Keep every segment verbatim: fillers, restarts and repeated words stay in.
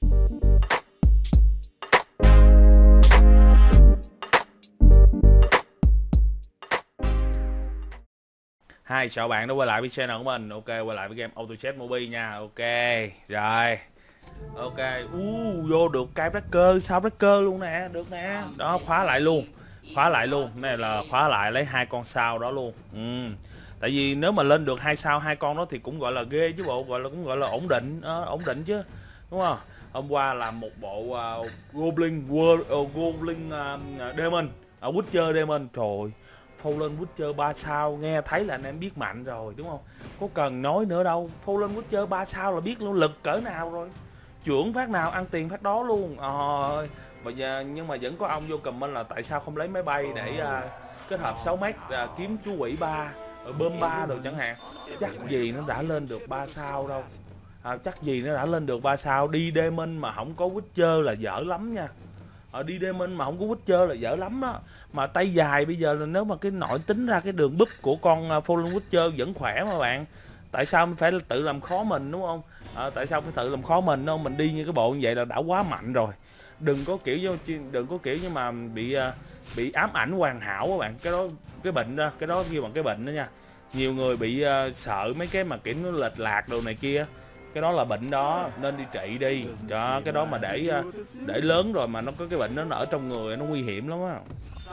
Hi, chào bạn đã quay lại với channel của mình. Ok, quay lại với game Auto Chess Mobile nha. Ok, rồi. Ok, uh, vô được cái breaker, sao breaker luôn nè, được nè. Đó, khóa lại luôn. Khóa lại luôn. Này là khóa lại lấy hai con sao đó luôn. Ừ. Tại vì nếu mà lên được hai sao hai con đó thì cũng gọi là ghê chứ bộ, gọi là cũng gọi là ổn định, à, ổn định chứ. Đúng không? Hôm qua làm một bộ uh, Goblin World uh, Goblin uh, Demon, ở uh, Witcher Demon, trời ơi. Phô lên Witcher ba sao nghe thấy là anh em biết mạnh rồi đúng không? Có cần nói nữa đâu. Phô lên Witcher ba sao là biết luôn lực cỡ nào rồi. Trưởng phát nào ăn tiền phát đó luôn. Ờ và giờ, nhưng mà vẫn có ông vô comment là tại sao không lấy máy bay để uh, kết hợp sáu mét uh, kiếm chú quỷ ba rồi bơm ba rồi chẳng hạn. Chắc gì nó đã lên được ba sao đâu. À, chắc gì nó đã lên được ba sao. Đi Demon mà không có Witcher là dở lắm nha. Ở đi Demon mà không có Witcher là dở lắm đó. Mà tay dài bây giờ là nếu mà cái nội tính ra cái đường búp của con Fallen Witcher vẫn khỏe mà bạn. Tại sao mình phải tự làm khó mình đúng không? À, tại sao phải tự làm khó mình không? Mình đi như cái bộ như vậy là đã quá mạnh rồi. Đừng có kiểu đừng có kiểu như mà bị bị ám ảnh hoàn hảo các bạn. Cái đó cái bệnh đó, cái đó kêu bằng cái bệnh đó nha. Nhiều người bị uh, sợ mấy cái mà kiểu nó lệch lạc đồ này kia. Cái đó là bệnh đó, nên đi trị đi. Đó, cái đó mà để để lớn rồi mà nó có cái bệnh nó ở trong người nó nguy hiểm lắm á.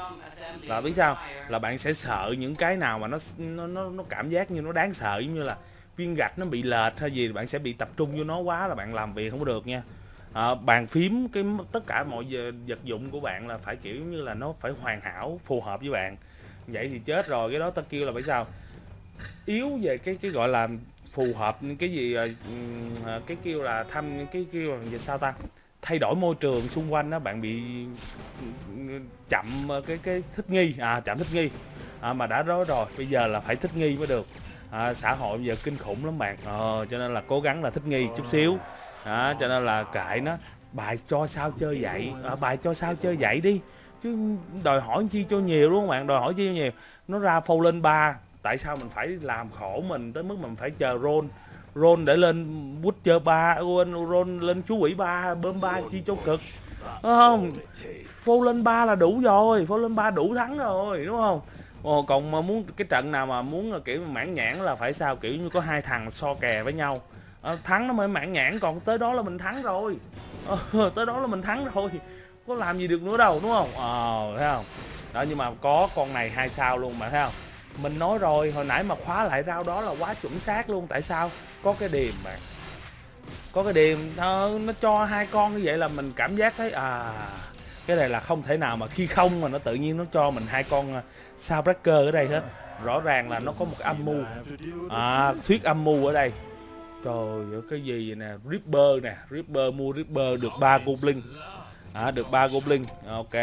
Là biết sao? Là bạn sẽ sợ những cái nào mà nó nó nó, nó cảm giác như nó đáng sợ, giống như là viên gạch nó bị lệch hay gì, bạn sẽ bị tập trung vô nó quá là bạn làm việc không có được nha. À, bàn phím cái tất cả mọi vật dụng của bạn là phải kiểu như là nó phải hoàn hảo phù hợp với bạn. Vậy thì chết rồi, cái đó ta kêu là phải sao? Yếu về cái cái gọi là phù hợp cái gì, cái kêu là thăm cái kêu là sao ta, thay đổi môi trường xung quanh đó, bạn bị chậm cái cái thích nghi, à chậm thích nghi, à, mà đã nói rồi bây giờ là phải thích nghi mới được. À, xã hội bây giờ kinh khủng lắm bạn, ờ, cho nên là cố gắng là thích nghi chút xíu. Đó, cho nên là kệ nó, bài cho sao chơi vậy, à, bài cho sao chơi vậy đi chứ đòi hỏi chi cho nhiều đúng không bạn, đòi hỏi chi cho nhiều. Nó ra phô lên ba, tại sao mình phải làm khổ mình tới mức mình phải chờ roll roll để lên Witcher ba, roll lên chú quỷ ba, bơm ba chi cho cực, đúng không? Phô lên ba là đủ rồi, phô lên ba đủ thắng rồi đúng không? Ồ, còn mà muốn cái trận nào mà muốn kiểu mãn nhãn là phải sao, kiểu như có hai thằng so kè với nhau, à, thắng nó mới mãn nhãn, còn tới đó là mình thắng rồi, à, tới đó là mình thắng rồi, có làm gì được nữa đâu đúng không? Ờ, à, thấy không? Đó, nhưng mà có con này hai sao luôn mà, thấy không? Mình nói rồi, hồi nãy mà khóa lại rau đó là quá chuẩn xác luôn. Tại sao? Có cái điềm bạn, có cái điềm nó, nó cho hai con như vậy là mình cảm giác thấy à, cái này là không thể nào mà khi không mà nó tự nhiên nó cho mình hai con sao breaker ở đây hết. Rõ ràng là nó có một cái âm mưu, à, thuyết âm mưu ở đây. Trời ơi, cái gì vậy nè, Ripper nè, Ripper mua Ripper được ba Goblin, à, được ba Goblin, ok.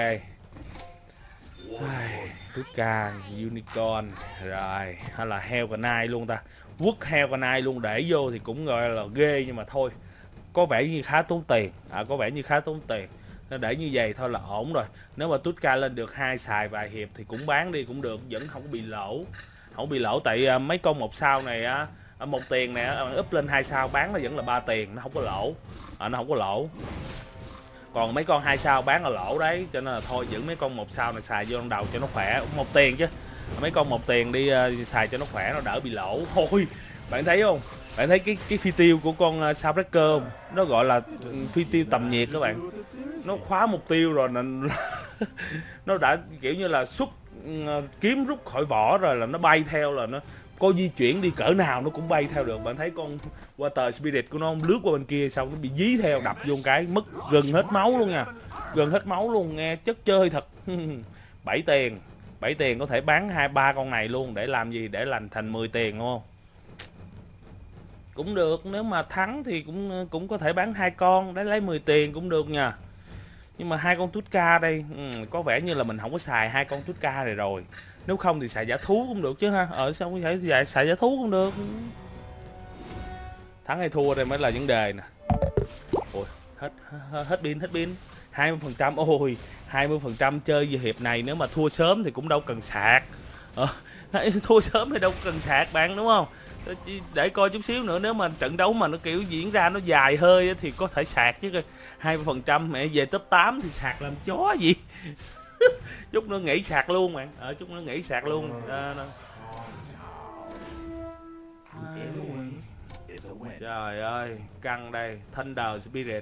Tutka Unicorn rồi, hay là heo cà nai luôn ta, quất heo cà nai luôn để vô thì cũng gọi là ghê, nhưng mà thôi, có vẻ như khá tốn tiền, à, có vẻ như khá tốn tiền, nên để như vậy thôi là ổn rồi. Nếu mà Tutka lên được hai xài vài hiệp thì cũng bán đi cũng được, vẫn không có bị lỗ, không bị lỗ. Tại uh, mấy con một sao này á, uh, một tiền nè, uh, up lên hai sao bán nó vẫn là ba tiền, nó không có lỗ, à, nó không có lỗ. Còn mấy con hai sao bán là lỗ đấy, cho nên là thôi giữ mấy con một sao này xài vô trong đầu cho nó khỏe, một tiền chứ, mấy con một tiền đi uh, xài cho nó khỏe, nó đỡ bị lỗ thôi. Bạn thấy không, bạn thấy cái cái phi tiêu của con uh, sao breaker không? Nó gọi là phi tiêu tầm nhiệt các bạn, nó khóa mục tiêu rồi nè. Nó đã kiểu như là xuất uh, kiếm rút khỏi vỏ rồi là nó bay theo, là nó có di chuyển đi cỡ nào nó cũng bay theo được. Bạn thấy con Water Spirit của nó lướt qua bên kia xong nó bị dí theo, đập vô cái mất gần hết máu luôn nha, gần hết máu luôn, nghe chất chơi thật. bảy tiền, bảy tiền có thể bán hai ba con này luôn, để làm gì, để làm thành mười tiền đúng không? Cũng được, nếu mà thắng thì cũng cũng có thể bán hai con để lấy mười tiền cũng được nha. Nhưng mà hai con Tutka đây, ừ, có vẻ như là mình không có xài hai con Tutka này rồi. Nếu không thì xài giả thú cũng được chứ ha. Ở sao có thể xài, xài giả thú cũng được. Thắng hay thua đây mới là vấn đề nè. Ôi, hết hết pin, hết pin. hai mươi phần trăm, ôi, hai mươi phần trăm chơi về hiệp này nếu mà thua sớm thì cũng đâu cần sạc. Ờ, thua sớm thì đâu cần sạc bạn đúng không? để coi chút xíu nữa, nếu mà trận đấu mà nó kiểu diễn ra nó dài hơi thì có thể sạc chứ. Hai mươi phần trăm mẹ về top tám thì sạc làm chó gì. Chút nữa nghỉ sạc luôn bạn, ở chút nữa nghỉ sạc luôn. Đó, đó. Trời ơi, căng đây, Thunder Spirit.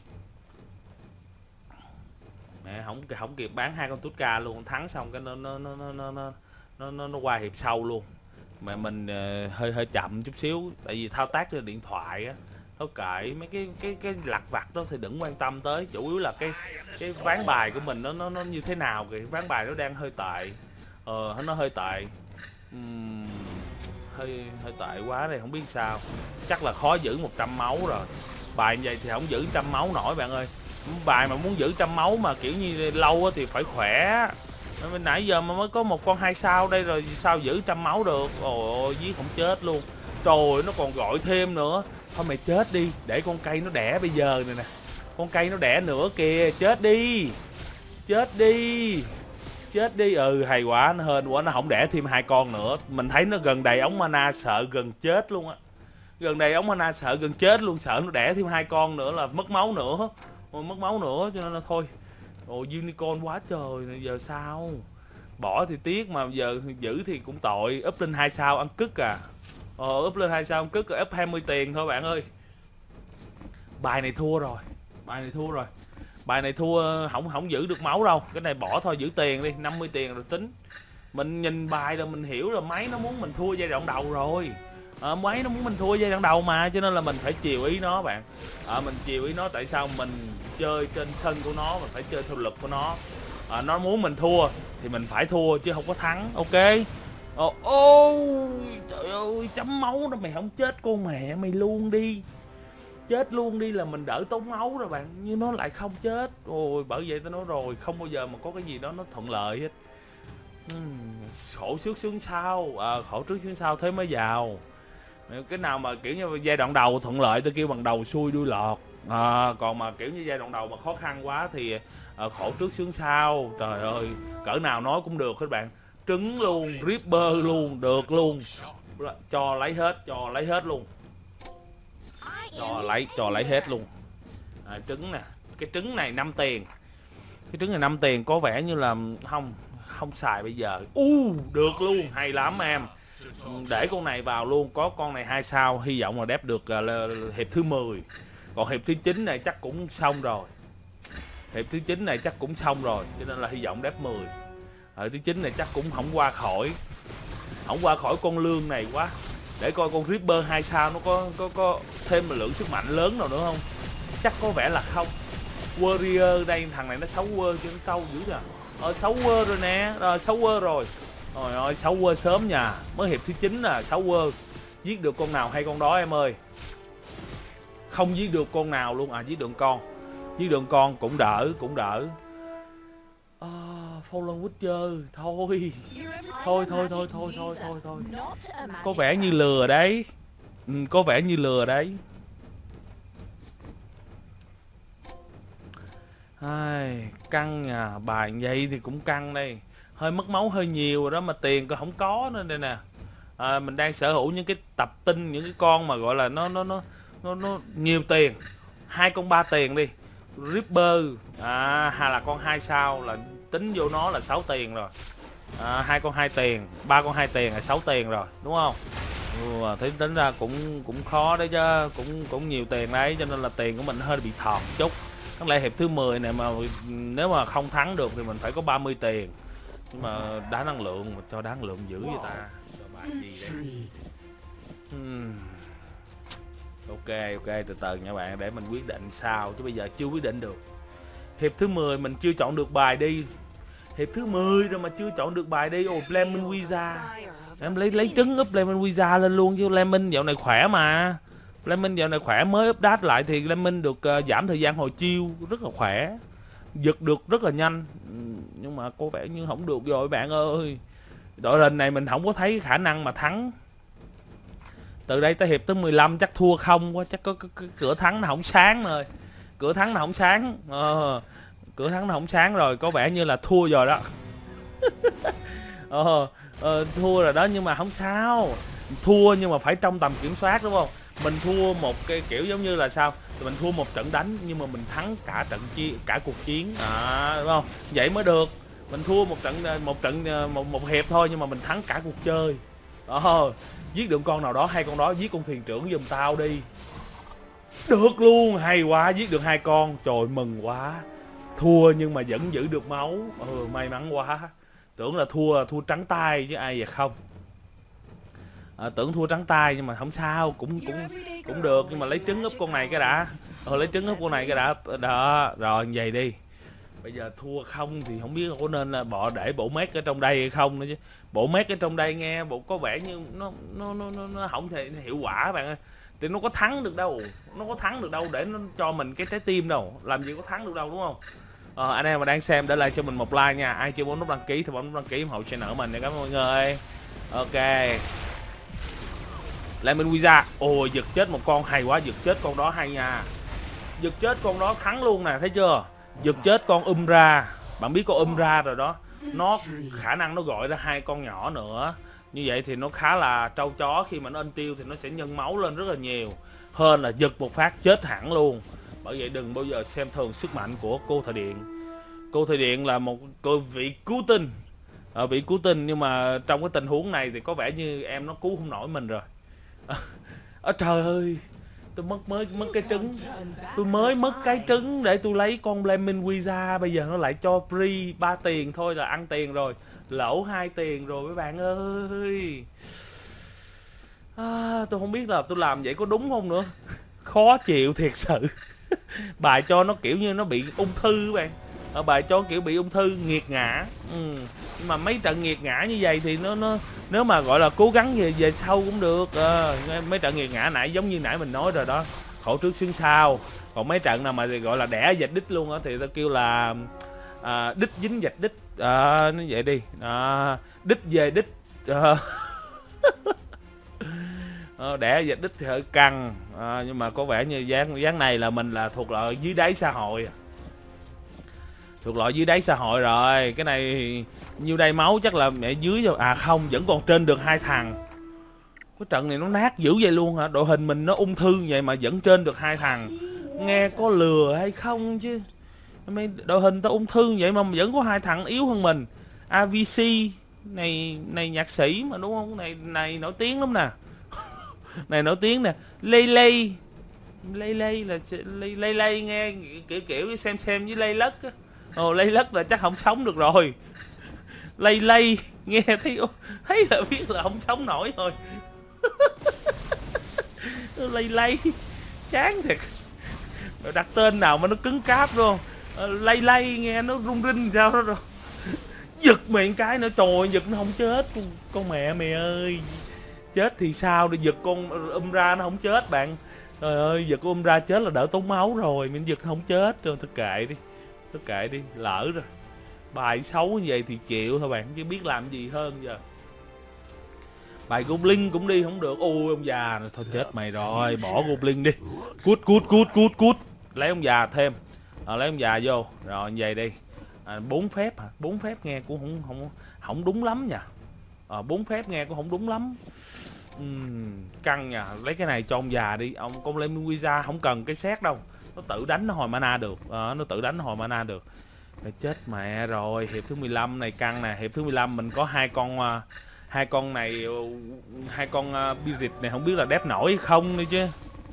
Mẹ không không kịp bán hai con Tutka luôn, thắng xong cái nó nó nó nó nó nó nó, nó, nó qua hiệp sau luôn. Mà mình uh, hơi hơi chậm chút xíu, tại vì thao tác trên điện thoại á, nó kệ mấy cái cái cái lặt vặt đó thì đừng quan tâm tới, chủ yếu là cái cái ván bài của mình nó nó nó như thế nào kìa, ván bài nó đang hơi tệ, ờ nó hơi tệ, uhm, hơi hơi tệ quá đây, không biết sao, chắc là khó giữ một trăm máu rồi. Bài như vậy thì không giữ trăm máu nổi bạn ơi, bài mà muốn giữ trăm máu mà kiểu như lâu thì phải khỏe. Bên nãy giờ mà mới có một con hai sao đây rồi sao giữ trăm máu được. Ôi ôi giết không chết luôn. Trời nó còn gọi thêm nữa. Thôi mày chết đi, để con cây nó đẻ bây giờ này nè. Con cây nó đẻ nữa kìa, chết đi. Chết đi. Chết đi, ừ hay quá, nó hên quá nó không đẻ thêm hai con nữa. Mình thấy nó gần đầy ống mana sợ gần chết luôn á. Gần đầy ống mana sợ gần chết luôn, sợ nó đẻ thêm hai con nữa là mất máu nữa. Ôi, mất máu nữa cho nên là thôi. Ồ unicorn quá trời, giờ sao? Bỏ thì tiếc mà giờ giữ thì cũng tội, up lên hai sao ăn cứt à. Ờ up lên hai sao ăn cứt, up hai mươi tiền thôi bạn ơi. Bài này thua rồi. Bài này thua rồi. Bài này thua không không giữ được máu đâu. Cái này bỏ thôi, giữ tiền đi, năm mươi tiền rồi tính. Mình nhìn bài rồi mình hiểu là máy nó muốn mình thua giai đoạn đầu rồi. À, máy nó muốn mình thua giai đoạn đầu mà, cho nên là mình phải chiều ý nó bạn. À, mình chiều ý nó, tại sao mình chơi trên sân của nó, mình phải chơi theo lực của nó. À, nó muốn mình thua thì mình phải thua chứ không có thắng, ok. Ồ, oh, trời ơi, chấm máu đó mày không chết con mẹ mày luôn đi. Chết luôn đi là mình đỡ tốn máu rồi bạn, như nó lại không chết. Ôi bởi vậy tao nói rồi, không bao giờ mà có cái gì đó nó thuận lợi hết. uhm, khổ trước sướng sau, à, khổ trước sướng sau thế mới giàu. Cái nào mà kiểu như giai đoạn đầu thuận lợi tôi kêu bằng đầu xuôi đuôi lọt, à, còn mà kiểu như giai đoạn đầu mà khó khăn quá thì à, khổ trước sướng sau. Trời ơi cỡ nào nói cũng được các bạn, trứng luôn, Ripper luôn, được luôn, cho lấy hết, cho lấy hết luôn, cho lấy cho lấy hết luôn. À, trứng nè, cái trứng này năm tiền, cái trứng này năm tiền có vẻ như là không không xài bây giờ. U uh, được luôn, hay lắm em. Để con này vào luôn, có con này hai sao, hy vọng là đép được uh, hiệp thứ mười. Còn hiệp thứ chín này chắc cũng xong rồi. Hiệp thứ chín này chắc cũng xong rồi, cho nên là hy vọng đép mười. Hiệp thứ chín này chắc cũng không qua khỏi. Không qua khỏi con lương này quá. Để coi con Ripper hai sao nó có có có thêm một lượng sức mạnh lớn nào nữa không. Chắc có vẻ là không. Warrior đây, thằng này nó xấu quơ chứ nó câu dữ à. Ờ xấu quơ rồi nè, rồi xấu quơ rồi. Trời ơi, sáu quơ sớm nha, mới hiệp thứ chín là sáu quơ. Giết được con nào hay con đó em ơi. Không giết được con nào luôn, à giết được con. Giết được con cũng đỡ, cũng đỡ. À, Fallen Witcher, thôi. Thôi thôi thôi thôi thôi thôi thôi. Có vẻ như lừa đấy. Ừ, có vẻ như lừa đấy. Ai, căng nha, bài vậy thì cũng căng đây. Hơi mất máu hơi nhiều rồi đó mà tiền còn không có nữa đây nè. À, mình đang sở hữu những cái tập tinh, những cái con mà gọi là nó nó nó nó, nó nhiều tiền. Hai con ba tiền đi. Ripper à, hay là con hai sao là tính vô nó là sáu tiền rồi. À, hai con hai tiền, ba con hai tiền là sáu tiền rồi, đúng không? Ừ, thấy tính ra cũng cũng khó đấy chứ, cũng cũng nhiều tiền đấy, cho nên là tiền của mình hơi bị thọt chút. Có lẽ hiệp thứ mười này mà nếu mà không thắng được thì mình phải có ba mươi tiền. Nhưng mà đá năng lượng, mà cho đá năng lượng dữ vậy ta. Gì đây? Hmm. Ok ok, từ từ nha bạn, để mình quyết định sao, chứ bây giờ chưa quyết định được. Hiệp thứ mười mình chưa chọn được bài đi. Hiệp thứ mười rồi mà chưa chọn được bài đi. Ồ, Lemon Wizard. Em lấy lấy trứng up Lemon Wizard lên luôn chứ. Lemon dạo này khỏe mà. Lemon dạo này khỏe, mới update lại thì Lemon được uh, giảm thời gian hồi chiêu rất là khỏe. Giật được rất là nhanh. Nhưng mà có vẻ như không được rồi bạn ơi. Đội hình này mình không có thấy khả năng mà thắng. Từ đây tới hiệp tới mười lăm chắc thua không quá, chắc có, có, có cửa thắng nó không sáng rồi. Cửa thắng nó không sáng. Ờ, cửa thắng nó không sáng rồi, có vẻ như là thua rồi đó. ờ, ờ, thua rồi đó, nhưng mà không sao. thua nhưng mà phải trong tầm kiểm soát, đúng không? Mình thua một cái kiểu giống như là sao, thì mình thua một trận đánh nhưng mà mình thắng cả trận chi cả cuộc chiến, à, đúng không? Vậy mới được. Mình thua một trận một trận một một hiệp thôi nhưng mà mình thắng cả cuộc chơi. Đó, giết được con nào đó, hai con đó, giết con thuyền trưởng giùm tao đi. Được luôn, hay quá, giết được hai con, trời mừng quá. Thua nhưng mà vẫn giữ được máu, ừ, may mắn quá. Tưởng là thua thua trắng tay chứ ai vậy không. À, tưởng thua trắng tay nhưng mà không sao, cũng cũng cũng được, nhưng mà lấy trứng úp con này cái đã. Ờ, lấy trứng úp con này cái đã. Đó, rồi vậy đi. Bây giờ thua không thì không biết có nên là bỏ để bộ mét ở trong đây hay không nữa chứ. Bộ mét ở trong đây nghe bộ có vẻ như nó nó nó nó, nó không thể hiệu quả bạn ơi. Thì nó có thắng được đâu, nó có thắng được đâu để nó cho mình cái trái tim đâu, làm gì có thắng được đâu, đúng không? Ờ, anh em mà đang xem để lại cho mình một like nha. Ai chưa bấm nút đăng ký thì bấm nút đăng ký ủng hộ channel của mình nha, cảm ơn mọi người. Ok, lại mình Wizard. Ôi, giật chết một con, hay quá, giật chết con đó hay nha. Giật chết con đó thắng luôn nè, thấy chưa? Giật chết con Umbra. Bạn biết con Umbra rồi đó. Nó khả năng nó gọi ra hai con nhỏ nữa. Như vậy thì nó khá là trâu chó, khi mà nó ăn tiêu thì nó sẽ nhân máu lên rất là nhiều. Hơn là giật một phát chết hẳn luôn. Bởi vậy đừng bao giờ xem thường sức mạnh của cô thợ điện. Cô thợ điện là một cô vị cứu tinh. Ở vị cứu tinh, nhưng mà trong cái tình huống này thì có vẻ như em nó cứu không nổi mình rồi. Ở trời ơi, tôi mất mới mất cái trứng, tôi mới mất cái trứng để tôi lấy con Flaming Wizard, bây giờ nó lại cho free ba tiền thôi là ăn tiền rồi, lỗ hai tiền rồi mấy bạn ơi. À, tôi không biết là tôi làm vậy có đúng không nữa, khó chịu thiệt sự. Bài cho nó kiểu như nó bị ung thư các bạn. Ở bài cho kiểu bị ung thư nghiệt ngã. Ừ. Nhưng mà mấy trận nghiệt ngã như vậy thì nó nó nếu mà gọi là cố gắng về về sau cũng được. À, mấy trận nghiệt ngã nãy giống như nãy mình nói rồi đó, khổ trước xương sau. Còn mấy trận nào mà gọi là đẻ dạch đích luôn á thì tao kêu là à, đích dính dạch đích. À, nó vậy đi. À, đích về đích. À. Đẻ dạch đích thì hơi căng. À, nhưng mà có vẻ như dáng dáng này là mình là thuộc loại dưới đáy xã hội, thuộc loại dưới đáy xã hội rồi. Cái này nhiêu đây máu chắc là mẹ dưới rồi. À không, vẫn còn trên được hai thằng. Cái trận này nó nát dữ vậy luôn hả? Đội hình mình nó ung thư vậy mà vẫn trên được hai thằng, nghe có lừa hay không chứ. Đội hình tao ung thư vậy mà vẫn có hai thằng yếu hơn mình. a vê xê này này nhạc sĩ mà đúng không? Này này nổi tiếng lắm nè. Này nổi tiếng nè. Lây lây lây lây là lây lây, lây nghe kiểu kiểu xem xem với lây lất á. Ồ, lây lất là chắc không sống được rồi. Lây lây nghe thấy thấy là biết là không sống nổi rồi. Lây lây chán thiệt, đặt tên nào mà nó cứng cáp luôn. Lây lây nghe nó rung rinh sao đó rồi. Giật miệng cái nữa, trời, giật nó không chết. Con, con mẹ mày ơi, chết thì sao, để giật con Umbra nó không chết bạn. Trời ơi, giật con Umbra chết là đỡ tốn máu rồi, mình giật không chết rồi. Thôi kệ đi, thôi kệ đi, lỡ rồi. Bài xấu như vậy thì chịu thôi bạn, chứ biết làm gì hơn giờ. Bài Goblin cũng đi không được. Ôi ông già này, thôi chết mày rồi, bỏ Goblin đi. Cút cút cút cút cút. Lấy ông già thêm. À, lấy ông già vô. Rồi vậy đi. À, bốn phép hả? Bốn phép nghe cũng không không không đúng lắm nha. À, bốn phép nghe cũng không đúng lắm. Uhm, căng nha. Lấy cái này cho ông già đi. Ông con Flaming Wizard không cần cái xét đâu. Nó tự đánh nó hồi mana được. À, nó tự đánh nó hồi mana được. Phải chết mẹ rồi. Hiệp thứ mười lăm này căng nè. Hiệp thứ mười lăm mình có hai con uh, hai con này, hai con uh, Birit này không biết là đép nổi hay không nữa chứ.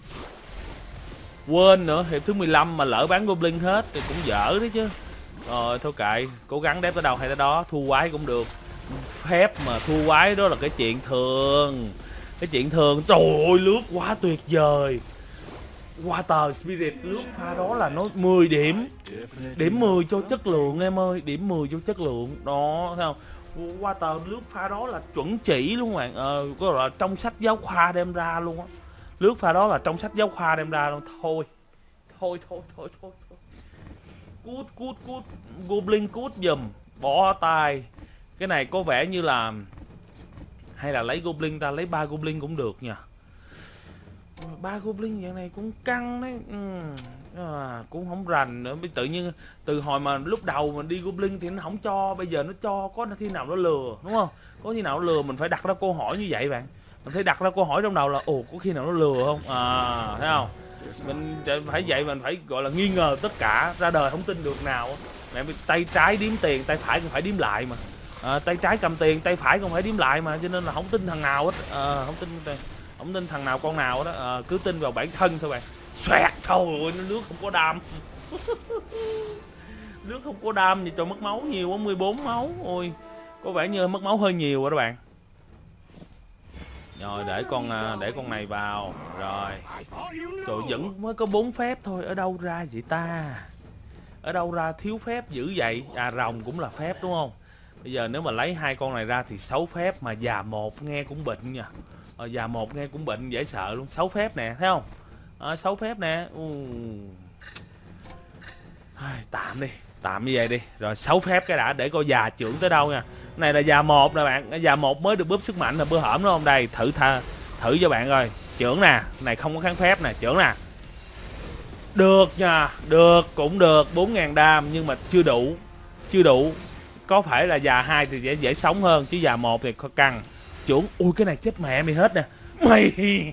Quên nữa, hiệp thứ mười lăm mà lỡ bán Goblin hết thì cũng dở đấy chứ. Rồi thôi kệ, cố gắng đép tới đâu hay tới đó, thua quái cũng được. Phép mà thua quái đó là cái chuyện thường. Cái chuyện thường. Trời ơi, lướt quá tuyệt vời. Water Spirit lướt pha đó là nó mười điểm. Điểm mười cho chất lượng em ơi, điểm mười cho chất lượng. Đó, thấy không? Water lướt pha đó là chuẩn chỉ luôn bạn. Ờ, có là trong sách giáo khoa đem ra luôn á. Lướt pha đó là trong sách giáo khoa đem ra luôn. Thôi. Thôi thôi thôi thôi. thôi. Cút cút cút. Goblin cút giùm. Bỏ tay. Cái này có vẻ như là hay là lấy Goblin ta, lấy ba Goblin cũng được nha. Ba Goblin dạng này cũng căng đấy. Ừ. À, cũng không rành nữa. Tự nhiên từ hồi mà lúc đầu mình đi Goblin thì nó không cho, bây giờ nó cho, có khi nào nó lừa đúng không? Có khi nào nó lừa, mình phải đặt ra câu hỏi như vậy bạn. mình phải đặt ra câu hỏi trong đầu là ồ có khi nào nó lừa không, à thấy không, mình phải vậy, mình phải gọi là nghi ngờ tất cả, ra đời không tin được nào. Mẹ tay trái đếm tiền, tay phải cũng phải đếm lại mà, à, tay trái cầm tiền, tay phải cũng phải đếm lại mà, cho nên là không tin thằng nào hết, à, không tin không tin thằng nào con nào đó, à, cứ tin vào bản thân thôi bạn. Xoẹt thôi, nó nước không có đam. Nước không có đam thì cho mất máu nhiều quá, mười bốn máu. Ôi có vẻ như mất máu hơi nhiều rồi đó bạn. Rồi để con để con này vào. Rồi trời, vẫn mới có bốn phép thôi, ở đâu ra vậy ta, ở đâu ra thiếu phép dữ vậy. À rồng cũng là phép đúng không. Bây giờ nếu mà lấy hai con này ra thì sáu phép, mà già một nghe cũng bệnh nha. À, già một nghe cũng bệnh dễ sợ luôn. Sáu phép nè, thấy không, à, sáu phép nè. uh. Tạm đi, tạm như vậy đi. Rồi sáu phép cái đã, để coi già trưởng tới đâu nha. Cái này là già một nè bạn, cái già một mới được búp sức mạnh là bữa hổm đúng không. Đây thử tha thử cho bạn coi. Trưởng nè, này không có kháng phép nè, trưởng nè. Được nha, được, cũng được, bốn ngàn đam nhưng mà chưa đủ. Chưa đủ. Có phải là già hai thì dễ dễ sống hơn, chứ già một thì khó căng. Trưởng, ui cái này chết mẹ mày hết nè. Mày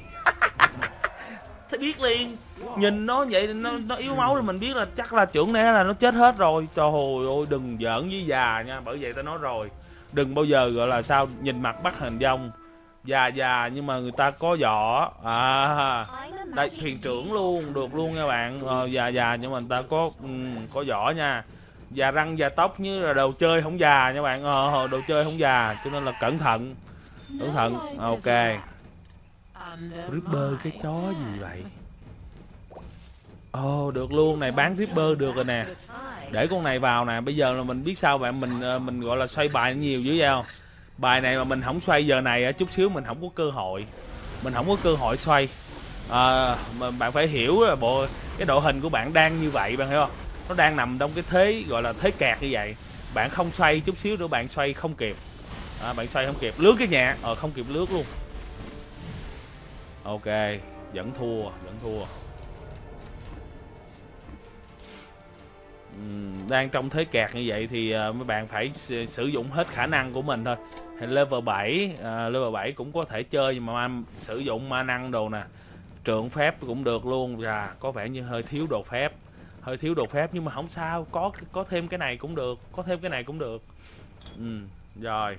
thấy biết liền. Nhìn nó vậy, nó, nó yếu máu thì mình biết là chắc là trưởng này là nó chết hết rồi. Trời ơi, đừng giỡn với già nha. Bởi vậy tao nói rồi, đừng bao giờ gọi là sao nhìn mặt bắt hình dong. Già già nhưng mà người ta có vỏ. À đây thuyền trưởng luôn, được luôn nha bạn. Ờ, già già nhưng mà người ta có um, có vỏ nha. Già răng già tóc như là đồ chơi không già nha bạn. Ờ, đồ chơi không già, cho nên là cẩn thận. Cẩn thận, ok. Ripper cái chó gì vậy? Ồ oh, được luôn này, bán Ripper được rồi nè. Để con này vào nè. Bây giờ là mình biết sao bạn, mình mình gọi là xoay bài nhiều dữ vậy không. Bài này mà mình không xoay giờ này chút xíu mình không có cơ hội. Mình không có cơ hội xoay. À, mà bạn phải hiểu là bộ cái đội hình của bạn đang như vậy, bạn hiểu không? Nó đang nằm trong cái thế gọi là thế kẹt như vậy. Bạn không xoay chút xíu nữa bạn xoay không kịp. À, bạn xoay không kịp, lướt cái nhà, ờ không kịp lướt luôn. Ok, vẫn thua, vẫn thua. Uhm, đang trong thế kẹt như vậy thì uh, mấy bạn phải sử dụng hết khả năng của mình thôi. Thì level bảy, uh, level bảy cũng có thể chơi nhưng mà sử dụng ma năng đồ nè, trượng phép cũng được luôn. À, có vẻ như hơi thiếu đồ phép, hơi thiếu đồ phép nhưng mà không sao, có có thêm cái này cũng được, có thêm cái này cũng được. Uhm, rồi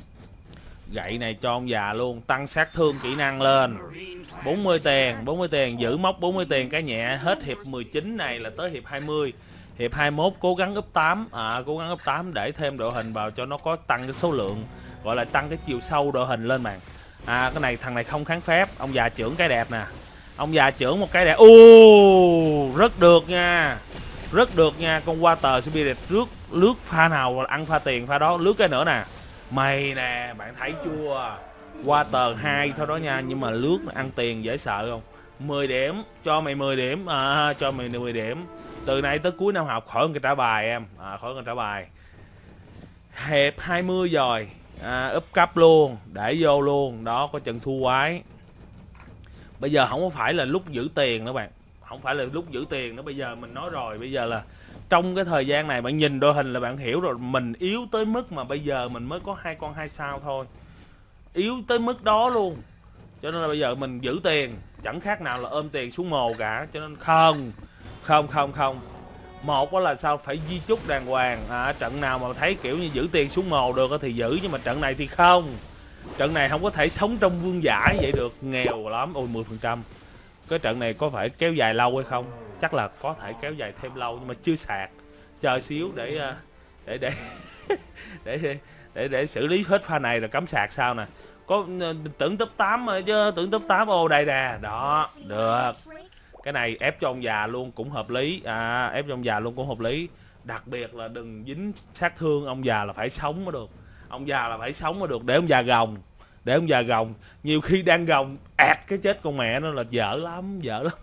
gậy này cho ông già luôn, tăng sát thương kỹ năng lên. Bốn mươi tiền, bốn mươi tiền, giữ mốc bốn mươi tiền cái nhẹ. Hết hiệp mười chín này là tới hiệp hai mươi. Hiệp hai mươi mốt cố gắng up tám, à, cố gắng up tám để thêm đội hình vào cho nó có tăng cái số lượng, gọi là tăng cái chiều sâu đội hình lên bạn. À cái này thằng này không kháng phép, ông già trưởng cái đẹp nè. Ông già trưởng một cái đẹp. Ô rất được nha. Rất được nha, con Water Spirit lướt lướt pha nào ăn pha tiền pha đó, lướt cái nữa nè. Mày nè, bạn thấy chưa? Water hai thôi đó nha, nhưng mà lướt ăn tiền dễ sợ không? mười điểm, cho mày mười điểm, à, cho mày mười điểm. Từ nay tới cuối năm học khỏi người trả bài em, à, khỏi người trả bài. Hiệp hai mươi rồi, à, up cấp luôn, để vô luôn, đó có trận thua quái. Bây giờ không có phải là lúc giữ tiền nữa bạn, không phải là lúc giữ tiền nữa. Bây giờ mình nói rồi, bây giờ là trong cái thời gian này bạn nhìn đội hình là bạn hiểu rồi, mình yếu tới mức mà bây giờ mình mới có hai con hai sao thôi, yếu tới mức đó luôn. Cho nên là bây giờ mình giữ tiền chẳng khác nào là ôm tiền xuống mồ cả. Cho nên không không không không một đó là sao phải di chúc đàng hoàng. À, trận nào mà thấy kiểu như giữ tiền xuống mồ được thì giữ, nhưng mà trận này thì không. Trận này không có thể sống trong vương giả vậy được, nghèo lắm. Ôi mười phần trăm. Cái trận này có phải kéo dài lâu hay không? Chắc là có thể kéo dài thêm lâu nhưng mà chưa sạc. Chờ xíu để để để để để để, để xử lý hết pha này rồi cắm sạc sau nè. Có tưởng top tám rồi chứ, tưởng top tám. Ô đây nè, đó, được. Cái này ép cho ông già luôn cũng hợp lý. À, ép cho ông già luôn cũng hợp lý. Đặc biệt là đừng dính sát thương, ông già là phải sống mới được. Ông già là phải sống mới được, để ông già gồng. Để ông già gồng, nhiều khi đang gồng ẹt cái chết con mẹ nó là dở lắm, dở lắm.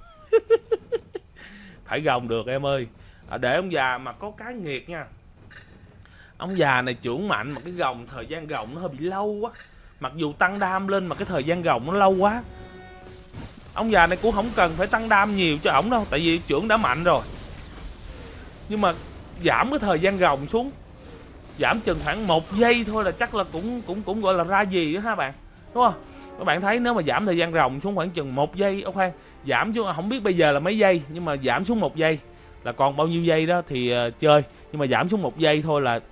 Phải gồng được em ơi. À, để ông già mà có cái nghiệt nha. Ông già này trưởng mạnh mà cái gồng, thời gian gồng nó hơi bị lâu quá. Mặc dù tăng đam lên mà cái thời gian gồng nó lâu quá. Ông già này cũng không cần phải tăng đam nhiều cho ổng đâu, tại vì trưởng đã mạnh rồi. Nhưng mà giảm cái thời gian gồng xuống, giảm chừng khoảng một giây thôi là chắc là cũng cũng cũng gọi là ra gì đó ha bạn, đúng không? Các bạn thấy nếu mà giảm thời gian rồng xuống khoảng chừng một giây, ok, giảm xuống không biết bây giờ là mấy giây, nhưng mà giảm xuống một giây là còn bao nhiêu giây đó thì uh, chơi, nhưng mà giảm xuống một giây thôi là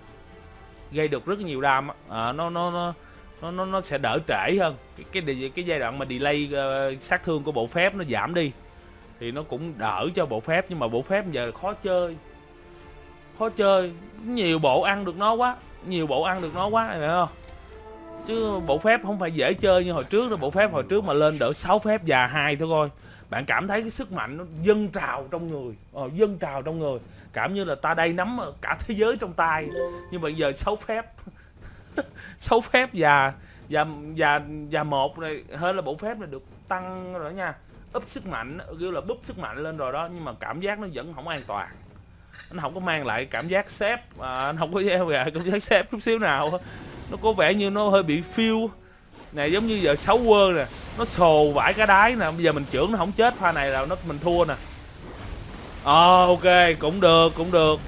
gây được rất nhiều đam. À, nó nó nó nó nó nó sẽ đỡ trễ hơn cái cái cái giai đoạn mà delay uh, sát thương của bộ phép nó giảm đi thì nó cũng đỡ cho bộ phép. Nhưng mà bộ phép giờ khó chơi, khó chơi, nhiều bộ ăn được nó quá, nhiều bộ ăn được nó quá, hiểu không? Chứ bộ phép không phải dễ chơi như hồi trước đâu. Bộ phép hồi trước mà lên đỡ sáu phép già hai thôi coi, bạn cảm thấy cái sức mạnh nó dâng trào trong người, ờ, dâng trào trong người, cảm như là ta đây nắm cả thế giới trong tay. Nhưng bây giờ sáu phép sáu phép già già già già một này hơi là bộ phép này được tăng rồi nha, úp sức mạnh, kêu là búp sức mạnh lên rồi đó, nhưng mà cảm giác nó vẫn không an toàn, nó không có mang lại cảm giác xếp, à, nó không có cảm giác xếp chút xíu nào. Nó có vẻ như nó hơi bị phiêu này, giống như giờ sáu quơ nè, nó sồ vãi cái đáy nè, bây giờ mình trưởng nó không chết pha này là nó mình thua nè. Ờ, ok, cũng được, cũng được.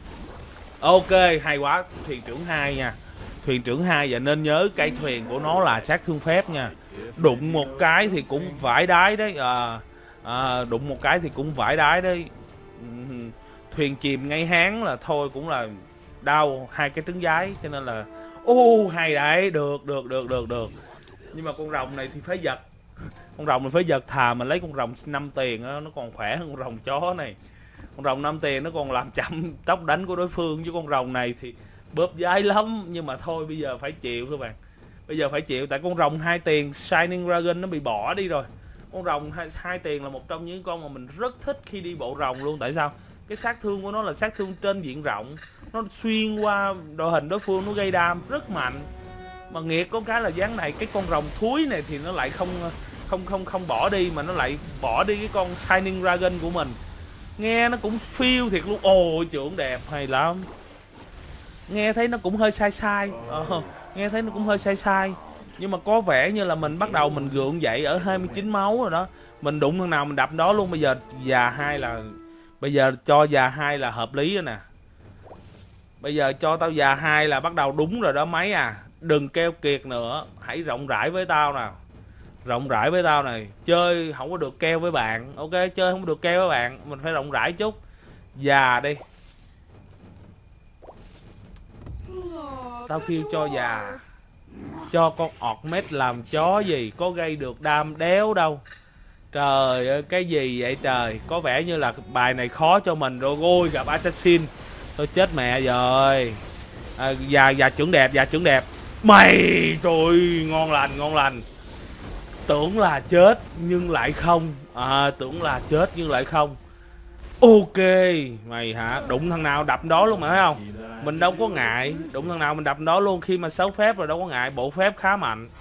Ok, hay quá. Thuyền trưởng hai nha. Thuyền trưởng hai và nên nhớ cây thuyền của nó là sát thương phép nha. Đụng một cái thì cũng vãi đáy đấy. À, à, đụng một cái thì cũng vãi đáy đấy. Thuyền chìm ngay háng là thôi cũng là đau hai cái trứng giái, cho nên là ô uh, hay đấy, được được được được được. Nhưng mà con rồng này thì phải giật. Con rồng mình phải giật, thà mình lấy con rồng năm tiền đó, nó còn khỏe hơn con rồng chó này. Con rồng năm tiền nó còn làm chậm tốc đánh của đối phương, chứ con rồng này thì bóp dai lắm. Nhưng mà thôi bây giờ phải chịu các bạn. Bây giờ phải chịu, tại con rồng hai tiền Shining Dragon nó bị bỏ đi rồi. Con rồng hai, hai tiền là một trong những con mà mình rất thích khi đi bộ rồng luôn. Tại sao? Cái sát thương của nó là sát thương trên diện rộng, nó xuyên qua đội hình đối phương, nó gây đam rất mạnh. Mà nghiệt có cái là dáng này, cái con rồng thúi này thì nó lại không không không không bỏ đi, mà nó lại bỏ đi cái con Shining Dragon của mình. Nghe nó cũng phiêu thiệt luôn. Ôi trưởng đẹp, hay lắm. Nghe thấy nó cũng hơi sai sai, ờ, nghe thấy nó cũng hơi sai sai. Nhưng mà có vẻ như là mình bắt đầu mình gượng dậy ở hai mươi chín máu rồi đó. Mình đụng thằng nào mình đập đó luôn. Bây giờ già hai là bây giờ cho già hai là hợp lý rồi nè. Bây giờ cho tao già hai là bắt đầu đúng rồi đó mấy à. Đừng keo kiệt nữa, hãy rộng rãi với tao nào. Rộng rãi với tao này. Chơi không có được keo với bạn, ok, chơi không được keo với bạn, mình phải rộng rãi chút. Già đi. Tao kêu cho già. Cho con ọt mét làm chó gì, có gây được đam đéo đâu. Trời ơi, cái gì vậy trời. Có vẻ như là bài này khó cho mình rồi. Ôi, gặp assassin. Tôi chết mẹ rồi. À, già, già trưởng đẹp, già trưởng đẹp. Mày, trời ơi, ngon lành, ngon lành. Tưởng là chết nhưng lại không. À, tưởng là chết nhưng lại không. Ok, mày hả? Đụng thằng nào đập đó luôn mà, thấy không? Mình đâu có ngại. Đụng thằng nào mình đập đó luôn. Khi mà sáu phép rồi đâu có ngại. Bộ phép khá mạnh.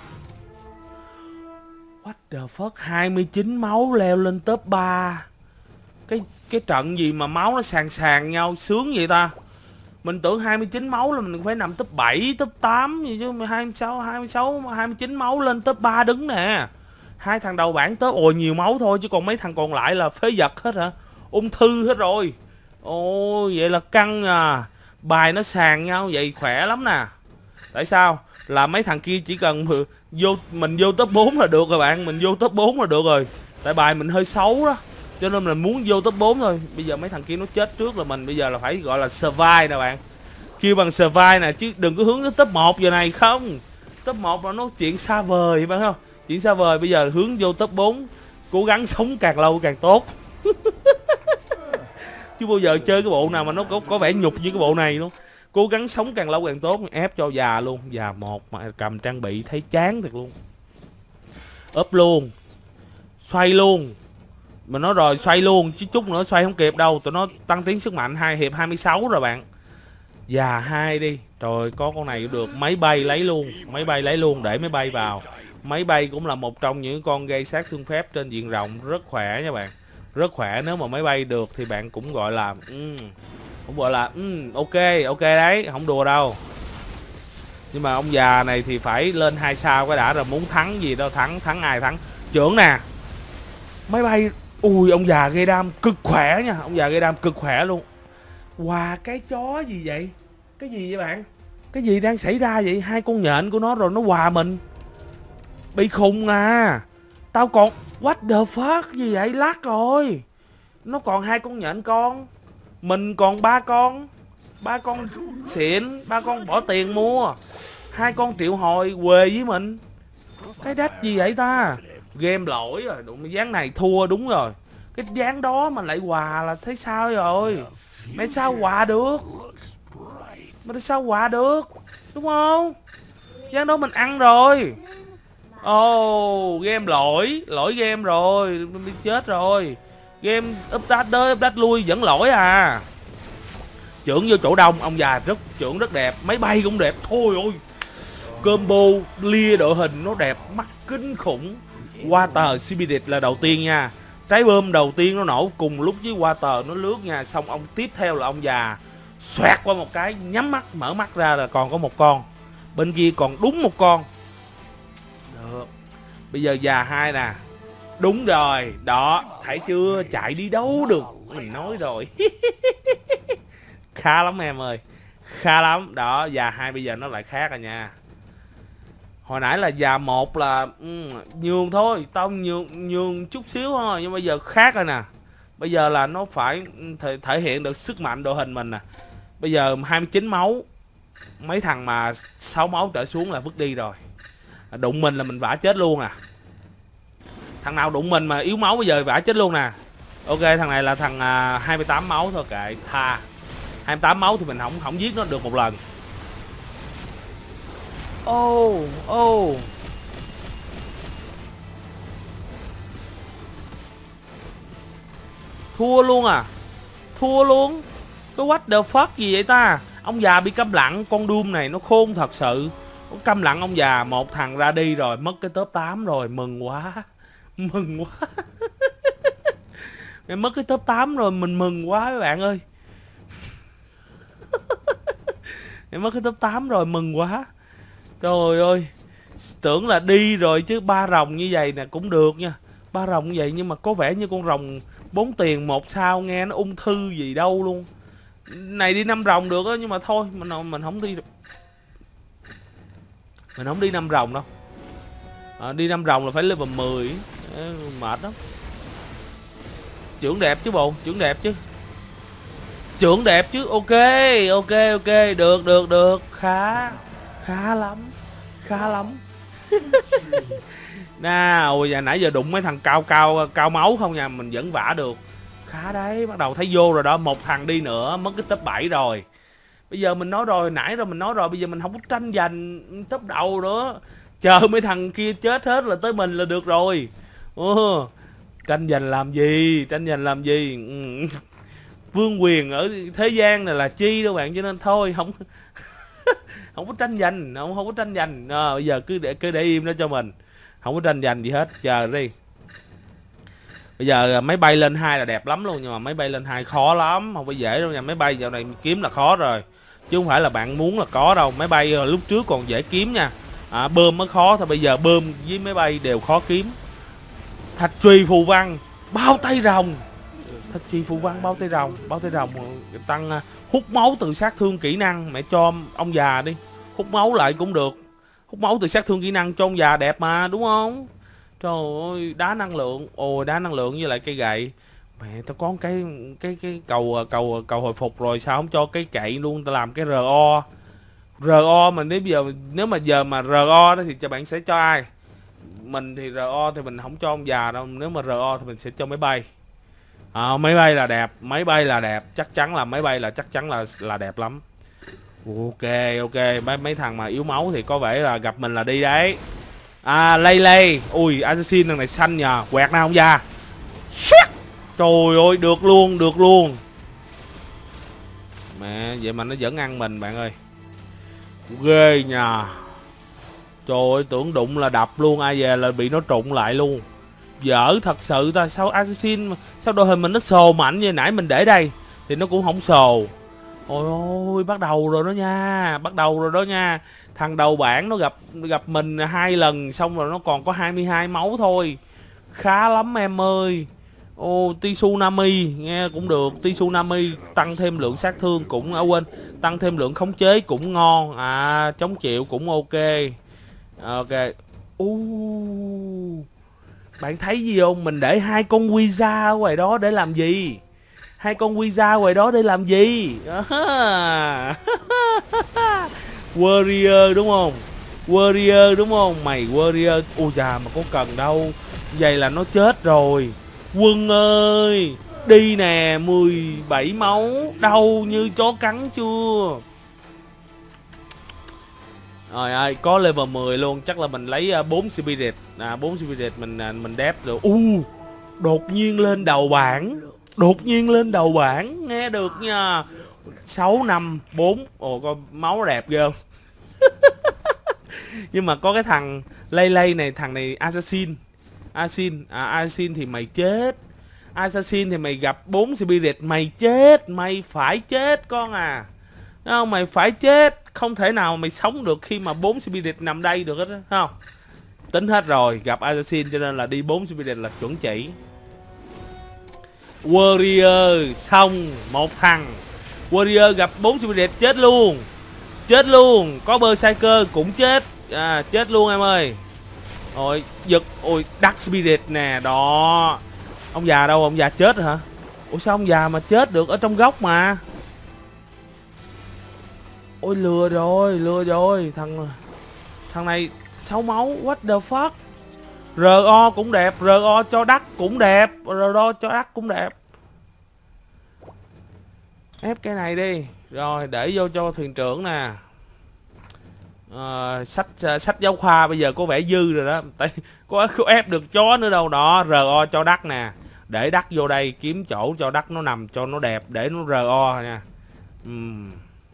What the fuck, hai mươi chín máu leo lên top ba. Cái cái trận gì mà máu nó sàn sàn nhau sướng vậy ta? Mình tưởng hai mươi chín máu là mình phải nằm top bảy, top tám gì chứ. hai mươi sáu, hai mươi sáu, hai mươi chín máu lên top ba đứng nè. Hai thằng đầu bảng top ồ nhiều máu thôi, chứ còn mấy thằng còn lại là phế vật hết hả? Ung thư hết rồi. Ồ vậy là căng à. Bài nó sàn nhau vậy khỏe lắm nè. Tại sao? Là mấy thằng kia chỉ cần vô mình vô top bốn là được rồi bạn, mình vô top bốn là được rồi. Tại bài mình hơi xấu đó, cho nên mình muốn vô top bốn thôi. Bây giờ mấy thằng kia nó chết trước là mình bây giờ là phải gọi là survive nè bạn. Kêu bằng survive nè, chứ đừng có hướng đến top một giờ này không. Top một là nó chuyện xa vời bạn không? Chuyện xa vời, bây giờ hướng vô top bốn, cố gắng sống càng lâu càng tốt. Chứ bao giờ chơi cái bộ nào mà nó có, có vẻ nhục như cái bộ này luôn. Cố gắng sống càng lâu càng tốt, ép cho già luôn. Già một mà cầm trang bị thấy chán thiệt luôn. Úp luôn. Xoay luôn. Mà nói rồi xoay luôn, chứ chút nữa xoay không kịp đâu. Tụi nó tăng tiến sức mạnh hai hiệp hai mươi sáu rồi bạn. Già hai đi. Rồi có con này được. Máy bay lấy luôn. Máy bay lấy luôn, để máy bay vào. Máy bay cũng là một trong những con gây sát thương phép trên diện rộng. Rất khỏe nha bạn. Rất khỏe, nếu mà máy bay được thì bạn cũng gọi là um, cũng gọi là um, ok, ok đấy, không đùa đâu. Nhưng mà ông già này thì phải lên hai sao cái đã, rồi muốn thắng gì đâu, thắng thắng ai thắng. Trưởng nè. Máy bay, ui ông già gây đam cực khỏe nha, ông già gây đam cực khỏe luôn. Wow, cái chó gì vậy? Cái gì vậy bạn? Cái gì đang xảy ra vậy? Hai con nhện của nó rồi nó hòa mình. Bị khùng à. Tao còn what the fuck gì vậy, lắc rồi. Nó còn hai con nhện con, mình còn ba con. Ba con xịn, ba con bỏ tiền mua, hai con triệu hồi quê với mình. Cái đách gì vậy ta? Game lỗi rồi, đụng dáng này thua đúng rồi. Cái dáng đó mà lại quà là thấy sao rồi? Mày sao quà được? Mày sao quà được? Đúng không? Dáng đó mình ăn rồi. Ồ, oh, game lỗi, lỗi game rồi, mình chết rồi. Game update tới update lui vẫn lỗi à. Trưởng vô chỗ đông, ông già rất trưởng rất đẹp, máy bay cũng đẹp. Thôi ôi, combo lia đội hình nó đẹp mắt kinh khủng. Water Spirit là đầu tiên nha. Trái bơm đầu tiên nó nổ cùng lúc với Water nó lướt nha. Xong ông tiếp theo là ông già xoẹt qua một cái, nhắm mắt mở mắt ra là còn có một con. Bên kia còn đúng một con. Được. Bây giờ già hai nè. Đúng rồi, đó, thấy chưa, chạy đi đâu được. Mình nói rồi. Khá lắm em ơi, khá lắm. Đó, già hai bây giờ nó lại khác rồi nha. Hồi nãy là già một là um, nhường thôi, tao nhường nhường chút xíu thôi, nhưng bây giờ khác rồi nè. Bây giờ là nó phải thể, thể hiện được sức mạnh đội hình mình nè. Bây giờ hai mươi chín máu, mấy thằng mà sáu máu trở xuống là vứt đi rồi. Đụng mình là mình vả chết luôn à. Thằng nào đụng mình mà yếu máu bây giờ vả chết luôn nè. Ok, thằng này là thằng uh, hai mươi tám máu thôi, kệ tha. hai mươi tám máu thì mình không không giết nó được một lần. Ô oh, ô oh. Thua luôn à. Thua luôn. Cái what the fuck gì vậy ta. Ông già bị câm lặng. Con Doom này nó khôn thật sự. Nó câm lặng ông già. Một thằng ra đi rồi, mất cái top tám rồi. Mừng quá. Mừng quá. Mày mất cái top tám rồi, mình mừng quá các bạn ơi. Mày mất cái top tám rồi, mừng quá. Trời ơi, tưởng là đi rồi chứ. Ba rồng như vậy nè cũng được nha. Ba rồng như vậy nhưng mà có vẻ như con rồng bốn tiền một sao, nghe nó ung thư gì đâu luôn. Này đi năm rồng được á, nhưng mà thôi mình mình không đi được. Mình không đi năm rồng đâu. À, đi năm rồng là phải level mười. Ê, mệt lắm. Trưởng đẹp chứ bộ, trưởng đẹp chứ. Trưởng đẹp chứ. Ok, ok, ok, được được được, khá khá lắm, khá lắm. Nào, giờ nãy giờ đụng mấy thằng cao cao cao máu không nha, mình vẫn vả được. Khá đấy, bắt đầu thấy vô rồi đó. Một thằng đi nữa mất cái top bảy rồi. Bây giờ mình nói rồi, nãy rồi mình nói rồi, bây giờ mình không có tranh giành top đầu nữa. Chờ mấy thằng kia chết hết là tới mình là được rồi. Ừ. Tranh giành làm gì, tranh giành làm gì. Ừ. Vương quyền ở thế gian này là chi đâu bạn, cho nên thôi không không có tranh giành, không không có tranh giành. À, bây giờ cứ để cứ để im đó cho mình, không có tranh giành gì hết, chờ đi. Bây giờ máy bay lên hai là đẹp lắm luôn, nhưng mà máy bay lên hai khó lắm, không phải dễ đâu nha. Máy bay dạo này kiếm là khó rồi, chứ không phải là bạn muốn là có đâu. Máy bay lúc trước còn dễ kiếm nha. À, bơm mới khó thôi, bây giờ bơm với máy bay đều khó kiếm. Thạch trùy phù văn bao tay rồng. Thạch trùy phù văn bao tay rồng, bao tay rồng tăng uh, hút máu từ sát thương kỹ năng. Mẹ cho ông già đi, hút máu lại cũng được. Hút máu từ sát thương kỹ năng cho ông già đẹp mà, đúng không? Trời ơi, đá năng lượng. Ồ, đá năng lượng với lại cây gậy. Mẹ, tao có cái cái cái cầu cầu cầu hồi phục rồi, sao không cho cái cậy luôn, tao làm cái rờ o. rờ o mà nếu giờ nếu mà giờ mà rờ o đó thì cho bạn sẽ cho ai? Mình thì rờ o thì mình không cho ông già đâu. Nếu mà rờ o thì mình sẽ cho máy bay. À, máy bay là đẹp, máy bay là đẹp, chắc chắn là máy bay là chắc chắn là là đẹp lắm. Ok, ok, mấy mấy thằng mà yếu máu thì có vẻ là gặp mình là đi đấy. À, lây lây. Ui, assassin thằng này xanh nhờ, quẹt nào không già. Trời ơi, được luôn, được luôn. Mẹ, vậy mà nó vẫn ăn mình bạn ơi. Ghê nha. Trời ơi, tưởng đụng là đập luôn, ai về là bị nó trụng lại luôn. Dở thật sự ta. Sao assassin, sao đội hình mình nó sồ mạnh như nãy mình để đây thì nó cũng không sồ. Ôi ôi, bắt đầu rồi đó nha, bắt đầu rồi đó nha. Thằng đầu bảng nó gặp gặp mình hai lần xong rồi nó còn có hai mươi hai máu thôi. Khá lắm em ơi. Ô, Tsunami nghe cũng được. Tsunami tăng thêm lượng sát thương cũng à, quên, tăng thêm lượng khống chế cũng ngon. À, chống chịu cũng ok. Ok. uh. Bạn thấy gì không? Mình để hai con Wiza ở ngoài đó để làm gì? Hai con Wiza ngoài đó để làm gì? Warrior đúng không? Warrior đúng không? Mày Warrior. Ôi già mà có cần đâu. Vậy là nó chết rồi. Quân ơi, đi nè. Mười bảy máu. Đau như chó cắn chưa? Rồi ơi, có level mười luôn. Chắc là mình lấy bốn spirit. À bốn spirit mình mình đép được. U uh, đột nhiên lên đầu bảng. Đột nhiên lên đầu bảng. Nghe được nha. Sáu năm bốn. Ồ coi máu đẹp ghê không? Nhưng mà có cái thằng Lay Lay này. Thằng này Assassin. Assassin à, Assassin thì mày chết. Assassin thì mày gặp bốn spirit mày chết. Mày phải chết con à. Đúng không? Mày phải chết. Không thể nào mày sống được khi mà bốn spirit nằm đây được hết. Không? Tính hết rồi. Gặp Assassin cho nên là đi bốn spirit là chuẩn chỉ. Warrior xong. Một thằng Warrior gặp bốn spirit chết luôn. Chết luôn. Có Berserker cũng chết. À, chết luôn em ơi. Rồi giật. Ôi Dark Spirit nè. Đó. Ông già đâu? Ông già chết rồi hả? Ủa sao ông già mà chết được? Ở trong góc mà. Ôi lừa rồi. Lừa rồi. Thằng Thằng này sáu máu. What the fuck. rờ o cũng đẹp. rờ o cho đắc cũng đẹp. rờ o cho đắc cũng đẹp. Ép cái này đi. Rồi để vô cho thuyền trưởng nè. À, sách sách giáo khoa bây giờ có vẻ dư rồi đó. Tại có, có ép được chó nữa đâu. Đó rờ o cho đắc nè. Để đắc vô đây. Kiếm chỗ cho đắc nó nằm cho nó đẹp. Để nó rờ o nha. uhm.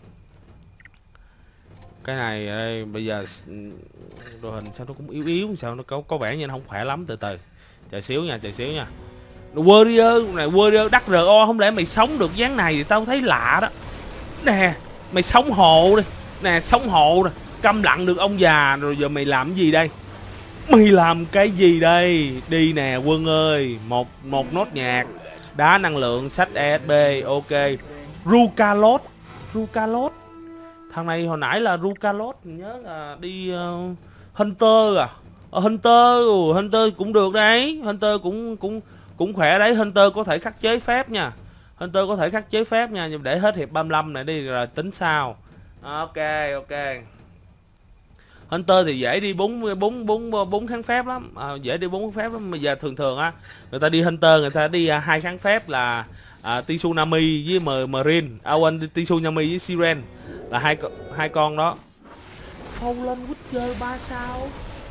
Cái này đây, bây giờ đội hình sao nó cũng yếu yếu. Sao nó có, có vẻ như nó không khỏe lắm. Từ từ chờ xíu nha. Chờ xíu nha. Warrior này. Warrior đắc rờ o. Không lẽ mày sống được dáng này thì tao thấy lạ đó. Nè mày sống hộ đi. Nè sống hộ nè. Câm lặng được ông già rồi. Giờ mày làm cái gì đây? Mày làm cái gì đây? Đi nè Quân ơi. Một một nốt nhạc. Đá năng lượng. Sách e ét bê. Ok. Rukalot. Rukalot. Thằng này hồi nãy là Rukalot. Nhớ là đi uh, Hunter à. Ờ, Hunter. Hunter cũng được đấy. Hunter cũng cũng cũng khỏe đấy. Hunter có thể khắc chế phép nha. Hunter có thể khắc chế phép nha. Nhưng để hết hiệp ba mươi lăm này đi rồi tính sao. Ok ok. Hunter thì dễ đi bốn bốn bốn bốn kháng phép lắm. À, dễ đi bốn kháng phép lắm. Bây giờ thường thường á người ta đi Hunter người ta đi hai kháng phép là à, Tsunami với Marine. À quên, Tsunami với Siren là hai hai con đó. Fallen Witcher ba sao.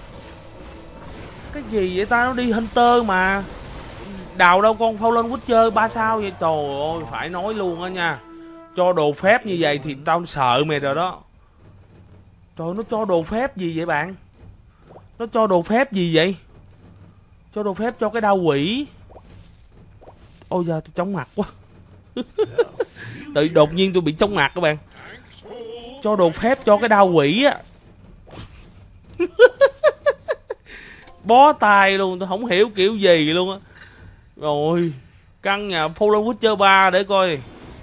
Cái gì vậy ta? Nó đi Hunter mà. Đào đâu con Fallen Witcher ba sao vậy. Trời ơi phải nói luôn á nha. Cho đồ phép như vậy thì tao sợ mày rồi đó. Trời, nó cho đồ phép gì vậy bạn? Nó cho đồ phép gì vậy? Cho đồ phép cho cái đao quỷ. Ôi giờ tôi chóng mặt quá. Tự đột nhiên tôi bị chóng mặt các bạn. Cho đồ phép cho cái đao quỷ á. Bó tay luôn. Tôi không hiểu kiểu gì luôn á. Rồi căng nhà Fallen Witcher ba để coi.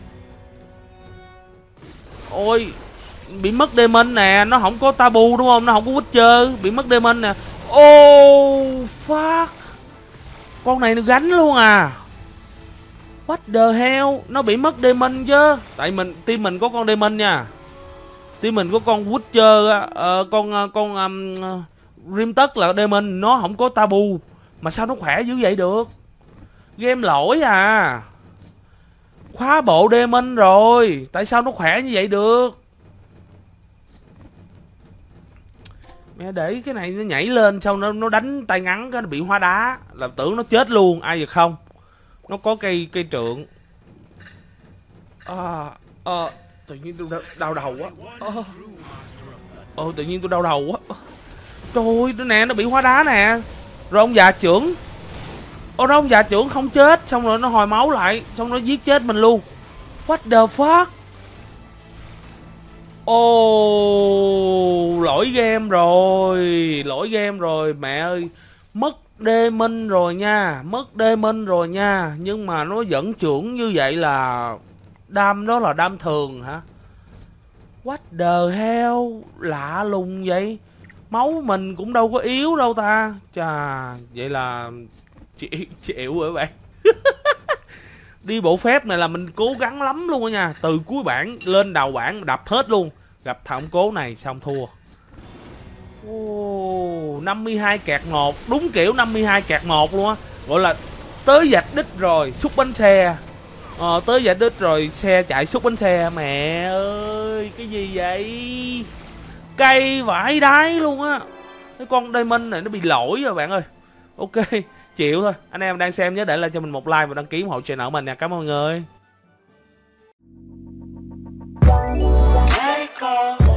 Ôi bị mất Demon nè. Nó không có tabu đúng không? Nó không có Witcher. Bị mất Demon nè. Oh fuck. Con này nó gánh luôn à. What the hell. Nó bị mất Demon chứ. Tại mình team mình có con Demon nha. Team mình có con Witcher. uh, Con con um, Rim Tất là Demon. Nó không có tabu. Mà sao nó khỏe dữ vậy được. Game lỗi à. Khóa bộ Demon rồi. Tại sao nó khỏe như vậy được. Mẹ để cái này nó nhảy lên. Sau nó, nó đánh tay ngắn cái nó bị hóa đá. Là tưởng nó chết luôn. Ai vậy không. Nó có cây cây trượng. À, à, tự nhiên tôi đau, đau đầu quá. Ồ à, à, tự nhiên tôi đau đầu quá. Trời ơi nó nè. Nó bị hóa đá nè. Rồi ông già trưởng. Ồ đó ông già trưởng không chết. Xong rồi nó hồi máu lại. Xong nó giết chết mình luôn. What the fuck. Ồ, lỗi game rồi. Lỗi game rồi mẹ ơi. Mất Demon rồi nha. Mất Demon rồi nha. Nhưng mà nó vẫn trưởng như vậy là đam đó là đam thường hả? What the hell. Lạ lùng vậy. Máu mình cũng đâu có yếu đâu ta. Chà, vậy là chịu, chịu rồi các bạn. Đi bộ phép này là mình cố gắng lắm luôn á nha. Từ cuối bảng lên đầu bảng đập hết luôn. Gặp thằng cố này xong thua. Ô, năm mươi hai kẹt một. Đúng kiểu năm mươi hai kẹt một luôn á. Gọi là tới vạch đích rồi, xúc bánh xe. Ờ, tới vạch đích rồi, xe chạy xúc bánh xe. Mẹ ơi, cái gì vậy? Cây vãi đái luôn á. Cái con Diamond này nó bị lỗi rồi bạn ơi. Ok, chịu thôi. Anh em đang xem nhớ để lại cho mình một like và đăng ký ủng hộ channel của mình nha. Cảm ơn mọi người.